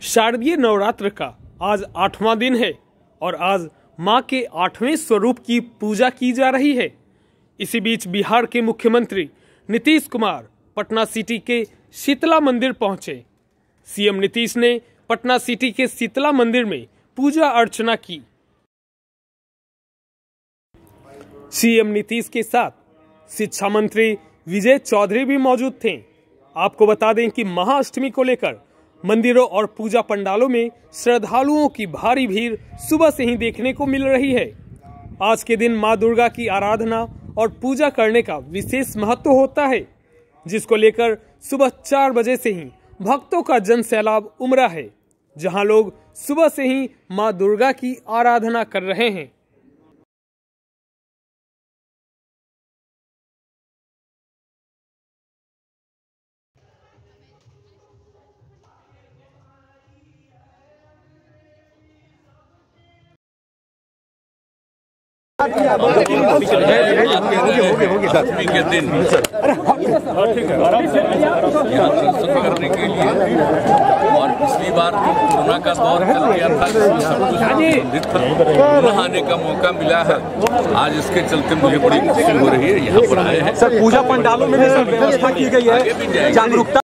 शारदीय नवरात्र का आज 8वां दिन है और आज मां के 8वें स्वरूप की पूजा की जा रही है। इसी बीच बिहार के मुख्यमंत्री नीतीश कुमार पटना सिटी के शीतला मंदिर पहुंचे। सीएम नीतीश ने पटना सिटी के शीतला मंदिर में पूजा अर्चना की। सीएम नीतीश के साथ शिक्षा मंत्री विजय चौधरी भी मौजूद थे। आपको बता दें कि महाअष्टमी को लेकर मंदिरों और पूजा पंडालों में श्रद्धालुओं की भारी भीड़ सुबह से ही देखने को मिल रही है। आज के दिन मां दुर्गा की आराधना और पूजा करने का विशेष महत्व होता है, जिसको लेकर सुबह 4 बजे से ही भक्तों का जन सैलाब उमड़ा है, जहां लोग सुबह से ही मां दुर्गा की आराधना कर रहे हैं। अष्टमी के दिन यहाँ दर्शन करने के लिए और पिछली बार कोरोना का दौर चल गया था, सब कुछ आने का मौका मिला है। आज इसके चलते मुझे बड़ी खुशी हो रही है, यहाँ पर आए हैं। सर पूजा पंडालों में भी व्यवस्था की गई है, जागरूकता